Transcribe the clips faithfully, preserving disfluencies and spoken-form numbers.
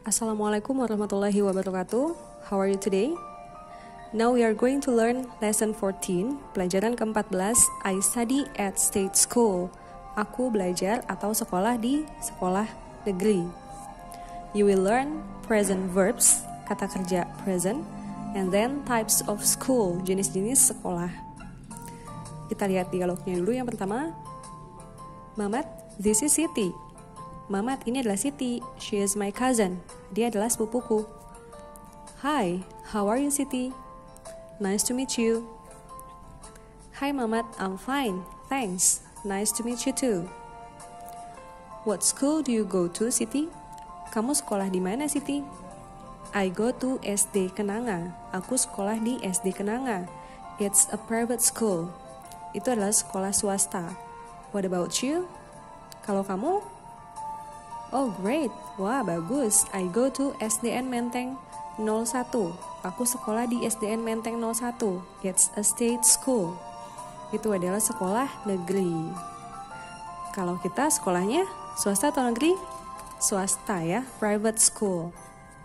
Assalamualaikum warahmatullahi wabarakatuh. How are you today? Now we are going to learn lesson fourteen, pelajaran keempat belas, I study at state school. Aku belajar atau sekolah di sekolah negeri. You will learn present verbs, kata kerja present, and then types of school, jenis-jenis sekolah. Kita lihat dialognya dulu. Yang pertama, Mamat, this is Siti. Mamat, ini adalah Siti. She is my cousin. Dia adalah sepupuku. Hi, how are you, Siti? Nice to meet you. Hi, Mamat, I'm fine. Thanks. Nice to meet you too. What school do you go to, Siti? Kamu sekolah di mana, Siti? I go to S D Kenanga. Aku sekolah di S D Kenanga. It's a private school. Itu adalah sekolah swasta. What about you? Kalau kamu? Oh great, wah bagus. I go to S D N Menteng nol satu. Aku sekolah di S D N Menteng nol satu. It's a state school. Itu adalah sekolah negeri. Kalau kita sekolahnya swasta atau negeri? Swasta ya, private school.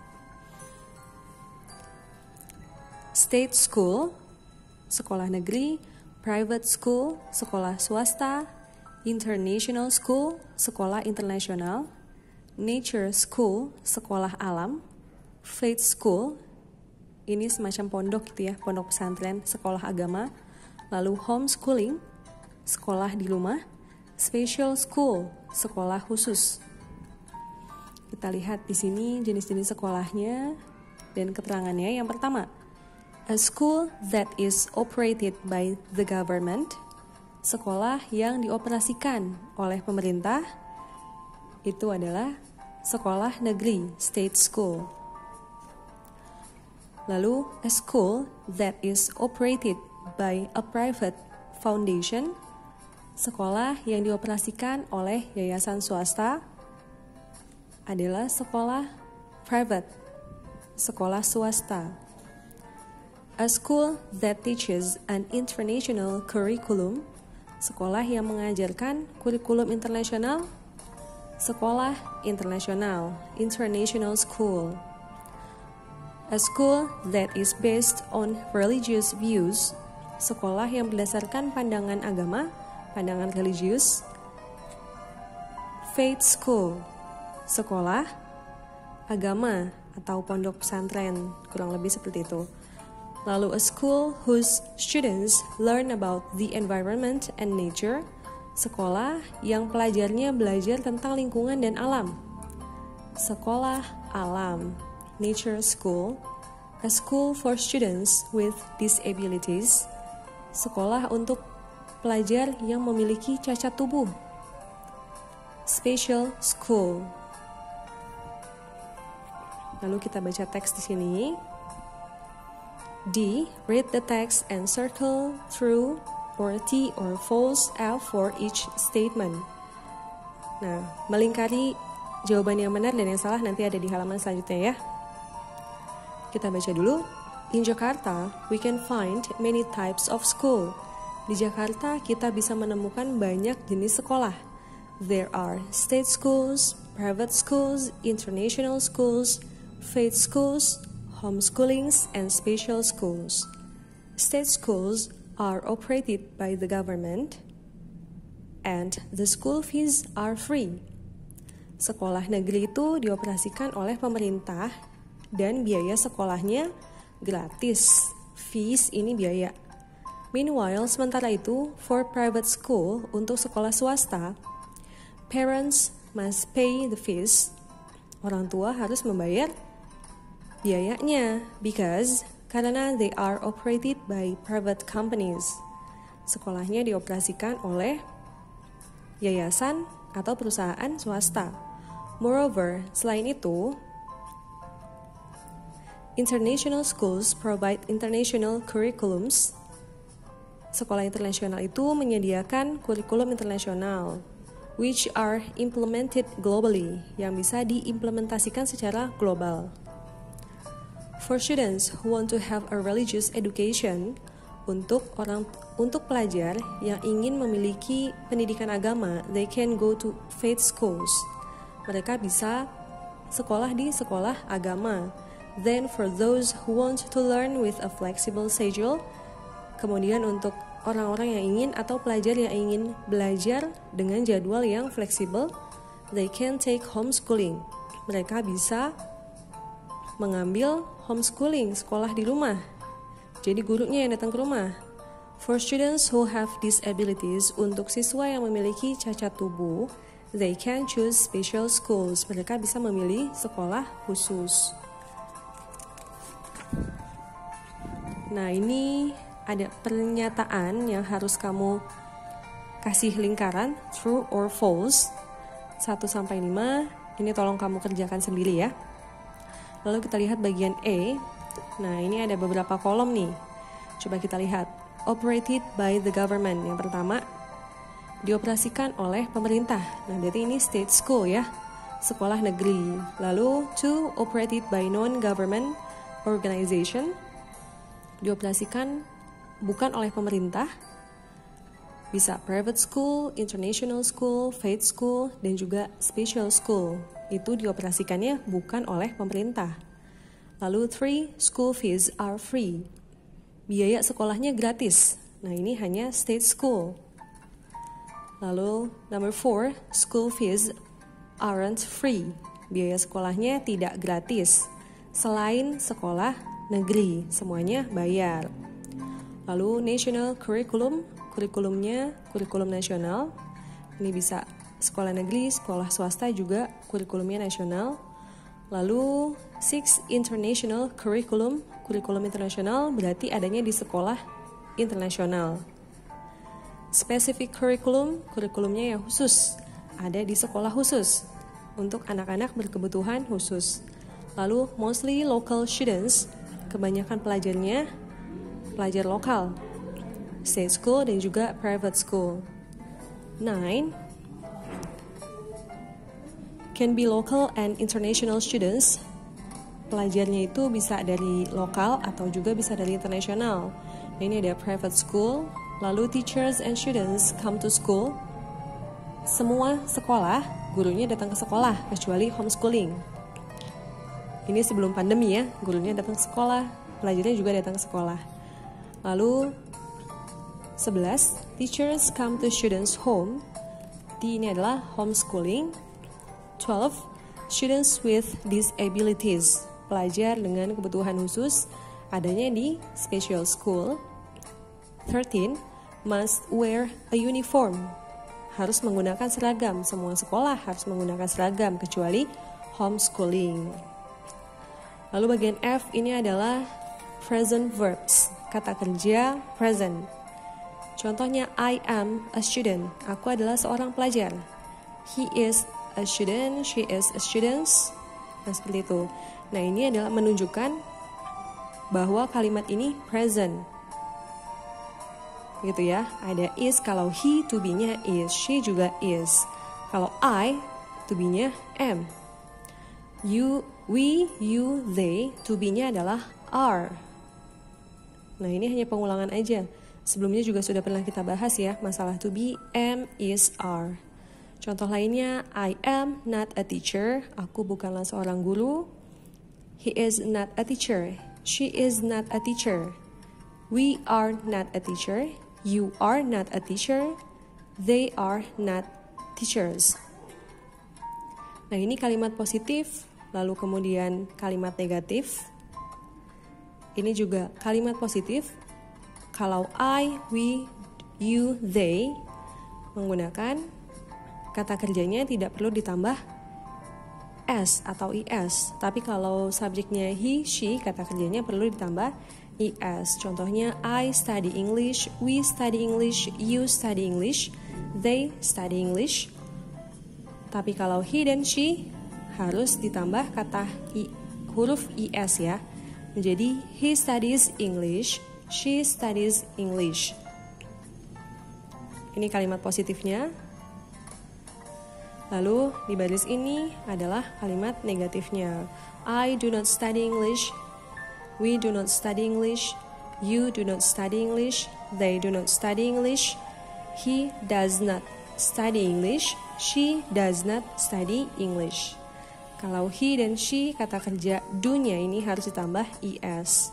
State school, sekolah negeri. Private school, sekolah swasta. International school, sekolah internasional. Nature school, sekolah alam. Faith school, ini semacam pondok gitu ya, pondok pesantren, sekolah agama. Lalu homeschooling, sekolah di rumah. Special school, sekolah khusus. Kita lihat di sini jenis-jenis sekolahnya dan keterangannya. Yang pertama, a school that is operated by the government, sekolah yang dioperasikan oleh pemerintah. Itu adalah sekolah negeri, state school. Lalu, a school that is operated by a private foundation, sekolah yang dioperasikan oleh yayasan swasta, adalah sekolah private, sekolah swasta. A school that teaches an international curriculum, sekolah yang mengajarkan kurikulum internasional, sekolah internasional, international school. A school that is based on religious views, sekolah yang berdasarkan pandangan agama, pandangan religius. Faith school, sekolah agama atau pondok pesantren, kurang lebih seperti itu. Lalu a school whose students learn about the environment and nature, sekolah yang pelajarnya belajar tentang lingkungan dan alam. Sekolah alam, nature school. A school for students with disabilities, sekolah untuk pelajar yang memiliki cacat tubuh. Special school. Lalu kita baca teks di sini. D. Read the text and circle true or T or false F for each statement. Nah, melingkari jawaban yang benar dan yang salah nanti ada di halaman selanjutnya ya. Kita baca dulu. In Jakarta, we can find many types of school. Di Jakarta, kita bisa menemukan banyak jenis sekolah. There are state schools, private schools, international schools, faith schools, homeschoolings, and special schools. State schools are operated by the government and the school fees are free. Sekolah negeri itu dioperasikan oleh pemerintah dan biaya sekolahnya gratis. Fees ini biaya. Meanwhile, sementara itu, for private school, untuk sekolah swasta, parents must pay the fees. Orang tua harus membayar biayanya because karena they are operated by private companies. Sekolahnya dioperasikan oleh yayasan atau perusahaan swasta. Moreover, selain itu, international schools provide international curriculums. Sekolah internasional itu menyediakan kurikulum internasional, which are implemented globally, yang bisa diimplementasikan secara global. For students who want to have a religious education, untuk orang untuk pelajar yang ingin memiliki pendidikan agama, they can go to faith schools. Mereka bisa sekolah di sekolah agama. Then for those who want to learn with a flexible schedule, kemudian untuk orang-orang yang ingin atau pelajar yang ingin belajar dengan jadwal yang fleksibel, they can take homeschooling. Mereka bisa mengambil homeschooling, sekolah di rumah. Jadi gurunya yang datang ke rumah. For students who have disabilities, untuk siswa yang memiliki cacat tubuh, they can choose special schools. Mereka bisa memilih sekolah khusus. Nah, ini ada pernyataan yang harus kamu kasih lingkaran, true or false, satu sampai lima. Ini tolong kamu kerjakan sendiri ya. Lalu kita lihat bagian A. Nah, ini ada beberapa kolom nih. Coba kita lihat. Operated by the government. Yang pertama, dioperasikan oleh pemerintah. Nah, berarti ini state school ya, sekolah negeri. Lalu, two, operated by non-government organization. Dioperasikan bukan oleh pemerintah, bisa private school, international school, faith school, dan juga special school. Itu dioperasikannya bukan oleh pemerintah. Lalu three, school fees are free. Biaya sekolahnya gratis. Nah, ini hanya state school. Lalu number four, school fees aren't free. Biaya sekolahnya tidak gratis. Selain sekolah negeri, semuanya bayar. Lalu national curriculum, kurikulumnya kurikulum nasional. Ini bisa sekolah negeri, sekolah swasta juga kurikulumnya nasional. Lalu six, international curriculum, kurikulum internasional berarti adanya di sekolah internasional. Specific curriculum, kurikulumnya yang khusus, ada di sekolah khusus untuk anak-anak berkebutuhan khusus. Lalu mostly local students, kebanyakan pelajarnya pelajar lokal, state school dan juga private school. Nine, can be local and international students. Pelajarnya itu bisa dari lokal atau juga bisa dari internasional. Ini ada private school. Lalu teachers and students come to school. Semua sekolah, gurunya datang ke sekolah kecuali homeschooling. Ini sebelum pandemi ya, gurunya datang ke sekolah, pelajarnya juga datang ke sekolah. Lalu sebelas, teachers come to students' home. Di ini adalah homeschooling. twelve, students with disabilities. Pelajar dengan kebutuhan khusus adanya di special school. thirteen, must wear a uniform. Harus menggunakan seragam. Semua sekolah harus menggunakan seragam kecuali homeschooling. Lalu bagian F ini adalah present verbs, kata kerja present. Contohnya, I am a student. Aku adalah seorang pelajar. He is a student, she is a student. Nah, seperti itu. Nah, ini adalah menunjukkan bahwa kalimat ini present. Gitu ya. Ada is, kalau he to be-nya is, she juga is. Kalau I to be-nya am. You, we, you, they, to be-nya adalah are. Nah, ini hanya pengulangan aja. Sebelumnya juga sudah pernah kita bahas ya, masalah to be, am, is, are. Contoh lainnya, I am not a teacher. Aku bukanlah seorang guru. He is not a teacher. She is not a teacher. We are not a teacher. You are not a teacher. They are not teachers. Nah, ini kalimat positif, lalu kemudian kalimat negatif. Ini juga kalimat positif. Kalau I, we, you, they menggunakan kata kerjanya tidak perlu ditambah s atau is. Tapi kalau subjeknya he, she, kata kerjanya perlu ditambah is. Contohnya, I study English, we study English, you study English, they study English. Tapi kalau he dan she harus ditambah kata i, huruf is ya. Menjadi he studies English, she studies English. Ini kalimat positifnya. Lalu di baris ini adalah kalimat negatifnya. I do not study English, we do not study English, you do not study English, they do not study English, he does not study English, she does not study English. Kalau he dan she, kata kerja do-nya ini harus ditambah es.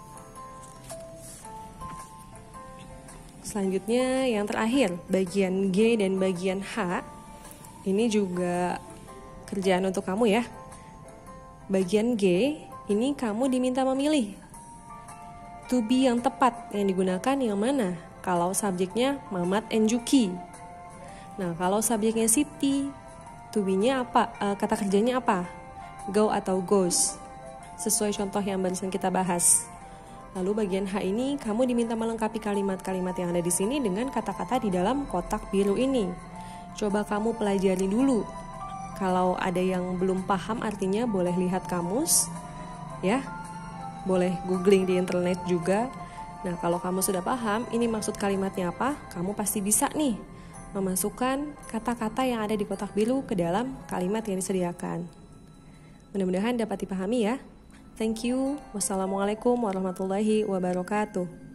Selanjutnya yang terakhir, bagian G dan bagian H. Ini juga kerjaan untuk kamu ya. Bagian G, ini kamu diminta memilih to be yang tepat yang digunakan yang mana. Kalau subjeknya Mamat and Juki. Nah, kalau subjeknya Siti, to be-nya apa? E, kata kerjanya apa? Go atau goes. Sesuai contoh yang barusan kita bahas. Lalu bagian H ini kamu diminta melengkapi kalimat-kalimat yang ada di sini dengan kata-kata di dalam kotak biru ini. Coba kamu pelajari dulu. Kalau ada yang belum paham artinya boleh lihat kamus, ya. Boleh googling di internet juga. Nah, kalau kamu sudah paham ini maksud kalimatnya apa, kamu pasti bisa nih memasukkan kata-kata yang ada di kotak biru ke dalam kalimat yang disediakan. Mudah-mudahan dapat dipahami ya. Thank you. Wassalamualaikum warahmatullahi wabarakatuh.